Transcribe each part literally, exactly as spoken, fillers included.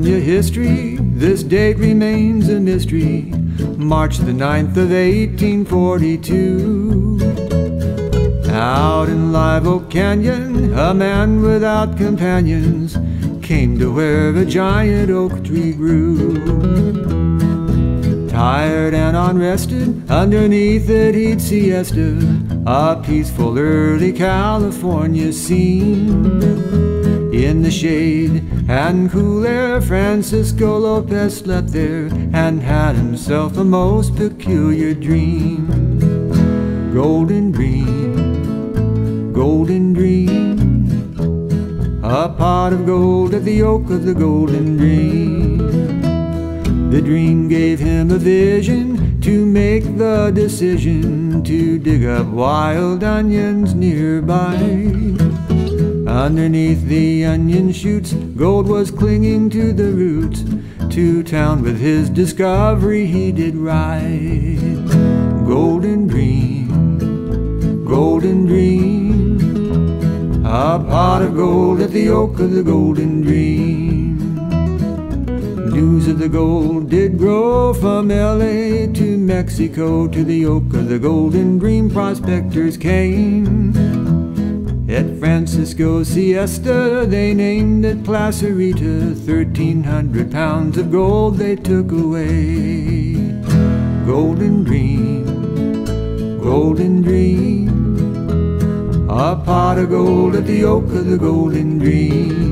California history, this date remains a mystery. March the ninth of eighteen forty-two. Out in Live Oak Canyon, a man without companions came to where a giant oak tree grew. Tired and unrested, underneath it he'd siesta, a peaceful early California scene. In the shade and cool air, Francisco Lopez slept there and had himself a most peculiar dream. Golden dream, golden dream, a pot of gold at the oak of the golden dream. The dream gave him a vision to make the decision to dig up wild onions nearby. Underneath the onion shoots, gold was clinging to the roots. To town with his discovery he did ride. Golden dream, golden dream, a pot of gold at the oak of the golden dream. News of the gold did grow from L A to Mexico. To the oak of the golden dream prospectors came. At Francisco Siesta they named it Placerita. Thirteen hundred pounds of gold they took away. Golden dream, golden dream, a pot of gold at the oak of the golden dream.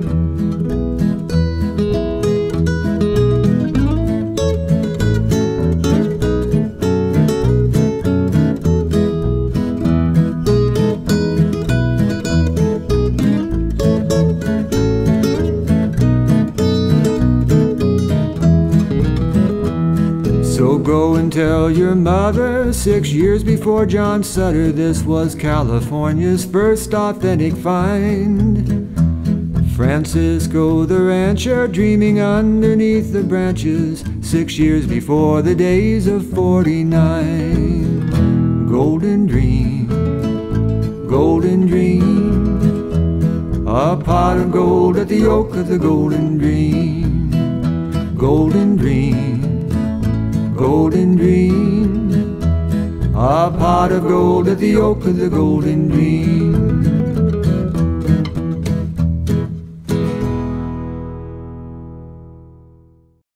So go and tell your mother, six years before John Sutter, this was California's first authentic find. Francisco the rancher dreaming underneath the branches, six years before the days of forty-nine. Golden dream, golden dream, a pot of gold at the oak of the golden dream. Golden dream, golden dream, a pot of gold at the oak of the golden dream.